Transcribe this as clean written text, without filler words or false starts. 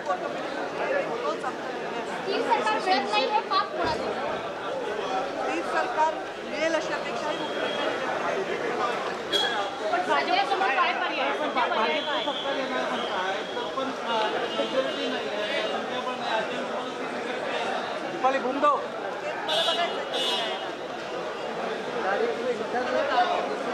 स्थिर सरकार मिळत नाही हे पाप कोणाचं? स्थिर सरकार मिळेल अशी अपेक्षाही पण भाजपसमोर काय पर्याय? कोणत्या पर्याय काय? दीपाली घूम दो। मला बघायचं